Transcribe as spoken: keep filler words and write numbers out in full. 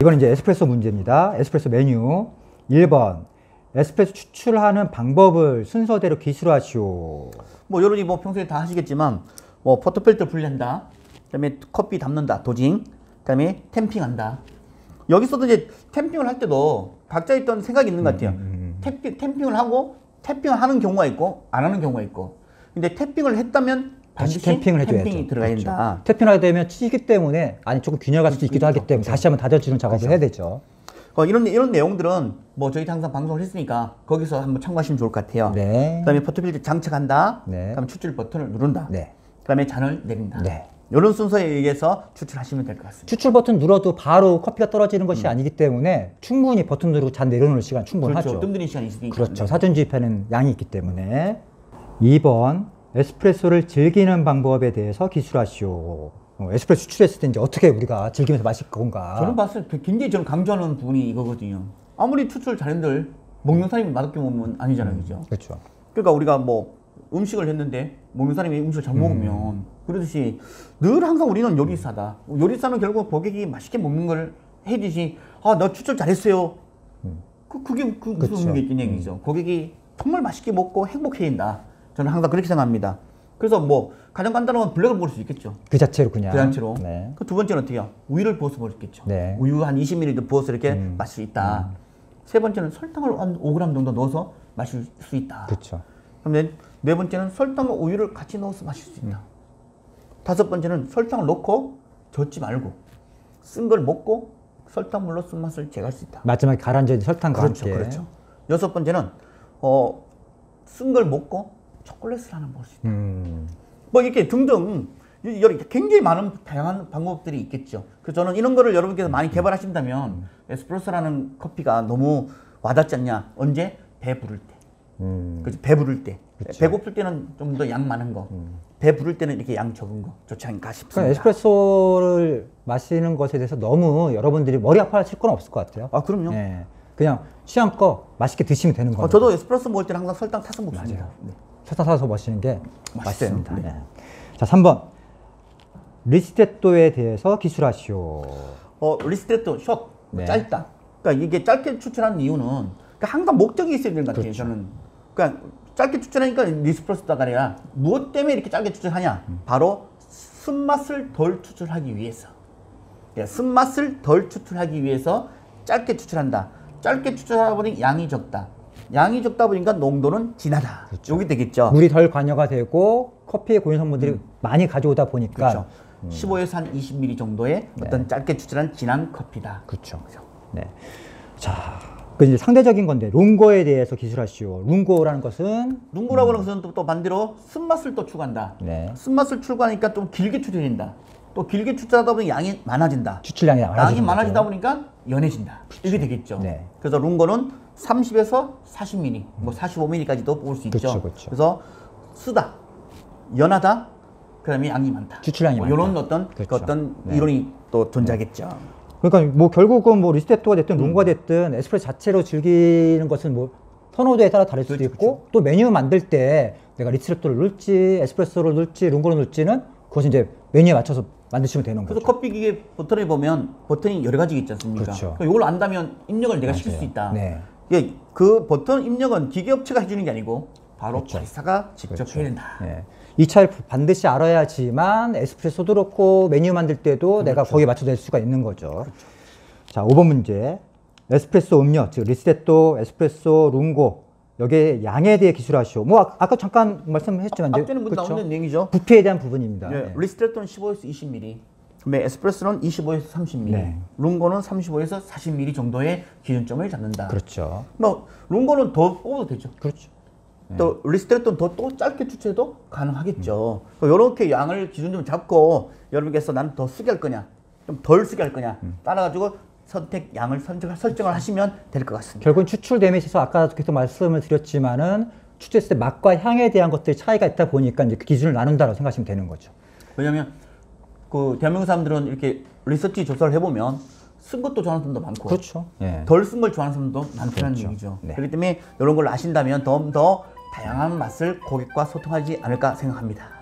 이건 이제 에스프레소 문제입니다. 에스프레소 메뉴. 일 번. 에스프레소 추출하는 방법을 순서대로 기술하시오. 뭐 여러분이 뭐 평소에 다 하시겠지만 뭐 포토필터 분리한다. 그다음에 커피 담는다. 도징. 그다음에 탬핑한다. 여기서도 이제 탬핑을 할 때도 각자 있던 생각이 있는 것 같아요. 음, 음, 음. 탭, 탬핑을 하고 탭핑을 하는 경우가 있고 안 하는 경우가 있고. 근데 탭핑을 했다면 다시 탬핑을 해줘야죠. 탬핑이 들어가야 그렇죠. 된다. 탭핑을 하게 되면 찌기 때문에 안에 조금 균열갈 수도 있기도 하기 때문에 그렇죠. 다시 한번 다져주는 작업을 그렇죠. 해야 되죠. 어, 이런 이런 내용들은 뭐 저희 항상 방송을 했으니까 거기서 한번 참고하시면 좋을 것 같아요. 네. 그다음에 포토필터 장착한다. 네. 그다음에 추출 버튼을 누른다. 네. 그다음에 잔을 내린다. 네. 이런 순서에 의해서 추출하시면 될 것 같습니다. 추출 버튼 눌러도 바로 커피가 떨어지는 것이 음. 아니기 때문에 충분히 버튼 누르고 잔 내려놓을 시간 충분하죠. 그렇죠. 뜸들인 시간이 있으니까. 그렇죠. 사전 주입에는 양이 있기 때문에. 이 번. 에스프레소를 즐기는 방법에 대해서 기술하시오. 어, 에스프레소 추출했을 때 이제 어떻게 우리가 즐기면서 마실 건가? 저는 봤을 때 굉장히 저는 강조하는 부분이 이거거든요. 아무리 추출 잘한들 먹는 사람이 맛없게 먹으면 아니잖아요, 그죠? 음, 그렇죠. 그러니까 우리가 뭐 음식을 했는데 먹는 사람이 음식을 잘 먹으면 음. 그러듯이 늘 항상 우리는 요리사다. 요리사는 결국 고객이 맛있게 먹는 걸 해주지. 아, 나 추출 잘했어요. 음. 그 그게 그 무슨 그렇죠. 의미가 있긴 얘기죠. 음. 고객이 정말 맛있게 먹고 행복해야 된다. 저는 항상 그렇게 생각합니다. 그래서 뭐 가장 간단한 건 블랙을 먹을 수 있겠죠. 그 자체로 그냥. 그 자체로. 네. 그 두 번째는 어떻게 해요? 우유를 부어서 먹을 수 있겠죠. 네. 우유 한 이십 밀리리터 부어서 이렇게 음. 마실 수 있다. 음. 세 번째는 설탕을 한 오 그램 정도 넣어서 마실 수 있다. 그렇죠. 그다음에 네 번째는 설탕과 우유를 같이 넣어서 마실 수 있다. 음. 다섯 번째는 설탕을 넣고 젓지 말고 쓴 걸 먹고 설탕물로 쓴맛을 제거할 수 있다. 마지막에 가라앉은 설탕과 그렇죠, 함께. 그렇죠. 여섯 번째는 어, 쓴 걸 먹고 초콜릿을 하나 먹을 수 있다. 음. 뭐 이렇게 등등 여러 굉장히 많은 다양한 방법들이 있겠죠. 그래서 저는 이런 거를 여러분께서 많이 개발하신다면 음. 에스프레소라는 커피가 너무 와닿지 않냐? 언제? 배 부를 때. 음. 그렇죠? 배 부를 때. 그렇죠. 배고플 때는 좀 더 양 많은 거. 음. 배 부를 때는 이렇게 양 적은 거. 좋지 않을까 싶습니다. 그러니까 에스프레소를 마시는 것에 대해서 너무 여러분들이 머리 아파하실 건 없을 것 같아요. 아, 그럼요. 네. 그냥 취향껏 맛있게 드시면 되는 거예요. 어, 저도 에스프레소 먹을 때는 항상 설탕 타서 먹습니다. 맞아요. 네. 설탕 타서 마시는 게 맛있어요. 맛있습니다. 네. 네. 자, 삼 번. 리스테토에 대해서 기술하시오. 어, 리스테토, 숏, 네. 짧다. 그러니까 이게 짧게 추출하는 이유는 그러니까 항상 목적이 있어야 되는 것 같아요. 그렇죠. 저는. 그러니까 짧게 추출하니까 리스프레소다가 아니라 무엇 때문에 이렇게 짧게 추출하냐? 음. 바로 쓴맛을 덜 추출하기 위해서. 예, 쓴맛을 덜 추출하기 위해서 짧게 추출한다. 짧게 추출하다 보니 양이 적다. 양이 적다 보니까 농도는 진하다. 그렇죠. 여기 되겠죠. 물이 덜 관여가 되고 커피의 고유 성분들이 음. 많이 가져오다 보니까 그렇죠. 음. 십오에서 한 이십 밀리리터 정도의 네. 어떤 짧게 추출한 진한 커피다. 그렇죠. 그렇죠. 네. 자, 그 이제 상대적인 건데 룽고에 대해서 기술하시오. 룽고라는 것은 룽고라고 하는 것은 또, 또 반대로 쓴맛을 또 추구한다. 네. 쓴맛을 추구하니까 좀 길게 추출된다. 또 길게 추출하다 보니 양이 많아진다. 추출량이 많아진다. 양이 많아지다 보니까 연해진다. 그렇죠. 이게 되겠죠. 네. 그래서 룽고는 삼십에서 사십 밀리리터, 뭐 사십오 밀리리터까지도 뽑을 수 있죠. 그렇죠, 그렇죠. 그래서 쓰다, 연하다, 그다음에 양이 많다. 추출량이 뭐 많다. 이런 어떤 그렇죠. 그 어떤 네. 이론이 또 존재하겠죠. 그러니까 뭐 결국은 뭐 리스테토가 됐든 룽고가 됐든 에스프레소 자체로 즐기는 것은 뭐 선호도에 따라 다를 수도 그렇죠, 있고 그렇죠. 또 메뉴 만들 때 내가 리스테토를 넣을지 에스프레소를 넣을지 룽고를 넣을지는 그것은 이제 메뉴에 맞춰서 만드시면 되는 그래서 거죠. 커피 기계 버튼을 보면 버튼이 여러 가지 있지 않습니까? 그렇죠. 그러니까 이걸 안다면 입력을 내가 맞아요. 시킬 수 있다. 네. 예, 그 버튼 입력은 기계 업체가 해주는 게 아니고 바로 그렇죠. 바리스타가 직접 그렇죠. 해야 된다. 네. 이 차를 반드시 알아야지만 에스프레소도 그렇고 메뉴 만들 때도 그렇죠. 내가 거기에 맞춰 낼 수가 있는 거죠. 그렇죠. 자, 오 번 문제. 에스프레소 음료, 즉 리스테토, 에스프레소, 룽고 여기에 양에 대해 기술하시오. 뭐 아, 아까 잠깐 말씀하셨지만 이제 앞전에 뭐 그렇죠? 나오는 얘기죠. 부피에 대한 부분입니다. 예, 네. 리스테토는 십오에서 이십 밀리리터, 그다음에 에스프레소는 이십오에서 삼십 밀리리터, 네. 룽고는 삼십오에서 사십 밀리리터 정도의 기준점을 잡는다. 그렇죠. 뭐 룽고는 더 뽑아도 되죠. 그렇죠. 또 리스테토는 더 또 짧게 추출해도 가능하겠죠. 음. 이렇게 양을 기준점 잡고 여러분께서 나는 더 쓰게 할 거냐, 좀 덜 쓰게 할 거냐 음. 따라가지고 선택 양을 선택 설정을 하시면 될 것 같습니다. 결국은 추출됨에 있어서 아까 계속 말씀을 드렸지만은 추출했을 때 맛과 향에 대한 것들이 차이가 있다 보니까 이제 그 기준을 나눈다고 생각하시면 되는 거죠. 왜냐하면 그 대한민국 사람들은 이렇게 리서치 조사를 해보면 쓴 것도 좋아하는 사람도 많고, 그렇죠. 예. 덜 쓴 걸 좋아하는 사람도 많다는 그렇죠. 얘기죠. 네. 그렇기 때문에 이런 걸 아신다면 더 더 다양한 맛을 고객과 소통하지 않을까 생각합니다.